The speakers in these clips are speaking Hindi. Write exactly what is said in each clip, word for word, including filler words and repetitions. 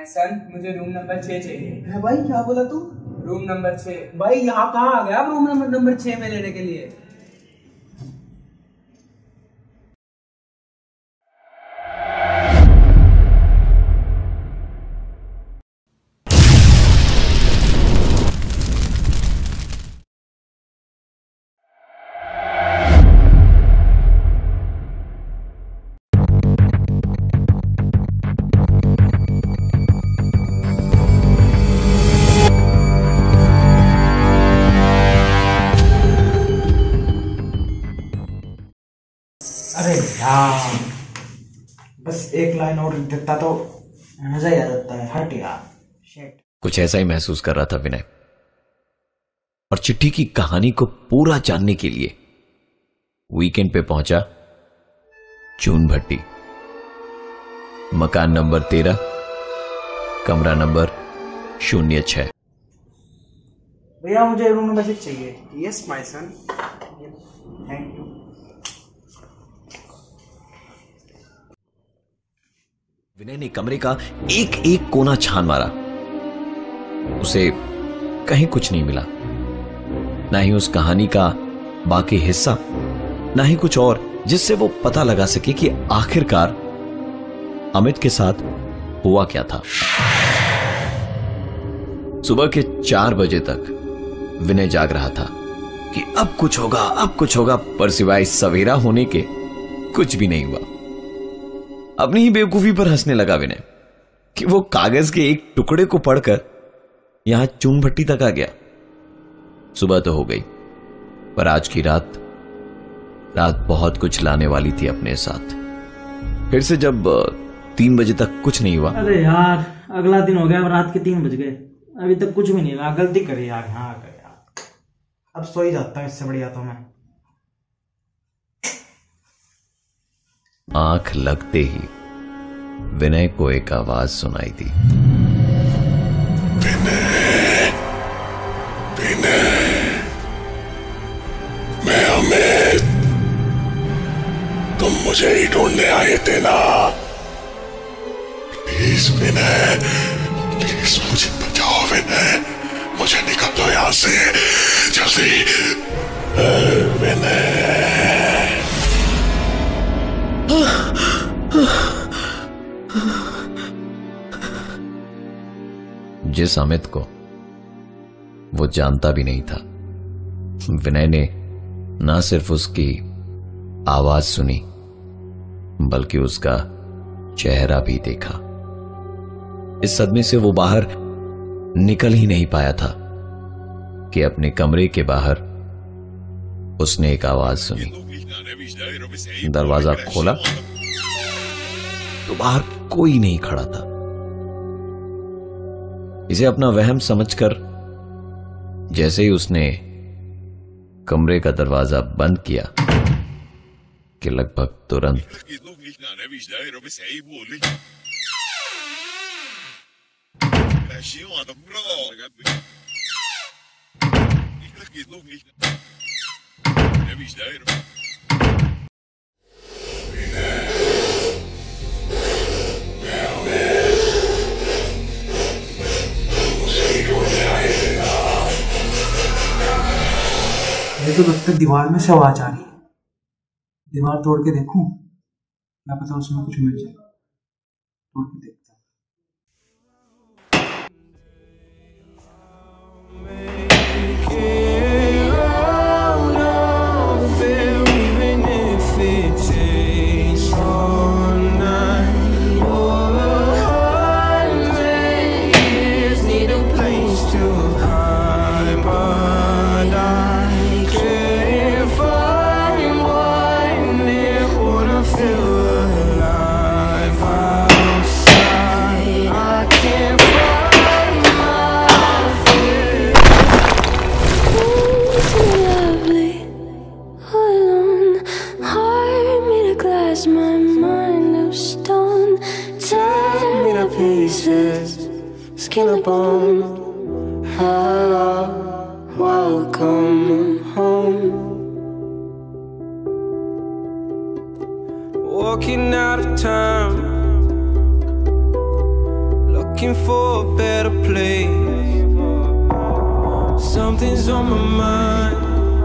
माय सन, मुझे रूम नंबर छह चाहिए। है भाई, क्या बोला तू? रूम नंबर छह। भाई यहाँ कहाँ आ गया रूम नंबर नंबर छह में लेने के लिए? अरे यार, बस एक लाइन और लिख देता तो मजा ही आ जाता है। हट यार, शिट। कुछ ऐसा ही महसूस कर रहा था विनय, और चिट्ठी की कहानी को पूरा जानने के लिए वीकेंड पे पहुंचा चून भट्टी, मकान नंबर तेरह, कमरा नंबर शून्य छह। भैया मुझे रूम नंबर सिक्स चाहिए। Yes my son, thank you. Vinay ने कमरे का एक एक कोना छान मारा, उसे कहीं कुछ नहीं मिला, ना ही उस कहानी का बाकी हिस्सा, ना ही कुछ और जिससे वो पता लगा सके कि आखिरकार अमित के साथ हुआ क्या था। सुबह के चार बजे तक विनय जाग रहा था कि अब कुछ होगा, अब कुछ होगा, पर सिवाय सवेरा होने के कुछ भी नहीं हुआ। अपनी ही बेवकूफी पर हंसने लगा विनय कि वो कागज के एक टुकड़े को पढ़कर यहां चून भट्टी तक आ गया। सुबह तो हो गई, पर आज की रात रात बहुत कुछ लाने वाली थी अपने साथ। फिर से जब तीन बजे तक कुछ नहीं हुआ। अरे यार, अगला दिन हो गया और रात के तीन बज गए, अभी तक कुछ भी नहीं हुआ। गलती करी यार, हाँ कर यार, अब सो ही जाता हूँ, इससे बढ़िया तो मैं। आंख लगते ही विनय को एक आवाज सुनाई दी। विनय, विनय, मैं अमित, तुम मुझे ही ढूंढने आए थे ना? प्लीज विनय, प्लीज मुझे बचाओ विनय, मुझे निकल दो यहां से जल्दी। विनय, जिस अमित को वो जानता भी नहीं था, विनय ने ना सिर्फ उसकी आवाज सुनी बल्कि उसका चेहरा भी देखा। इस सदमे से वो बाहर निकल ही नहीं पाया था कि अपने कमरे के बाहर उसने एक आवाज सुनी। दरवाजा खोला तो बाहर कोई नहीं खड़ा था। इसे अपना वहम समझकर जैसे ही उसने कमरे का दरवाजा बंद किया कि लगभग तुरंत तो लगता है दीवार में से आवाज आ रही है। दीवार तोड़ के देखूं, क्या पता उसमें कुछ मिल जाए। तोड़ के देखता हूं। My mind of stone, tear me to pieces, skin and bone. Hello, welcome home. Walking out of town, looking for a better place. Something's on my mind,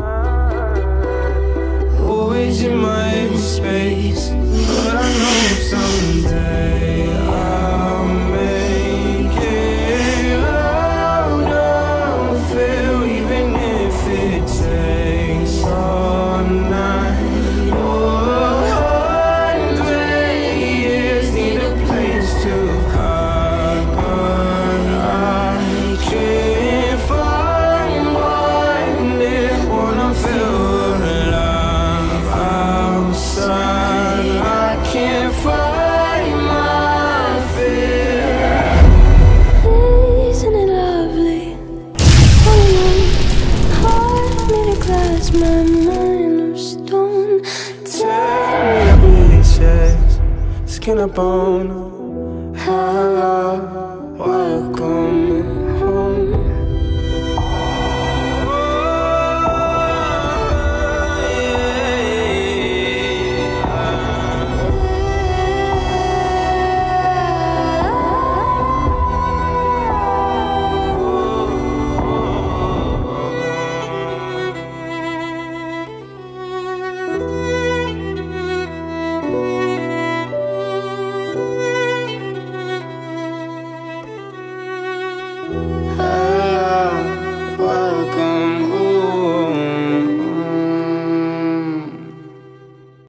always in my empty space. But I know someday I'll make it out of fear, even if it takes all night or a hundred years. Need a place to hide, but I can't find one there. Wanna feel alive outside. I can't find my fear. Isn't it lovely? All alone, heart made of glass, my mind of stone. Tell me Pieces, skin and bone.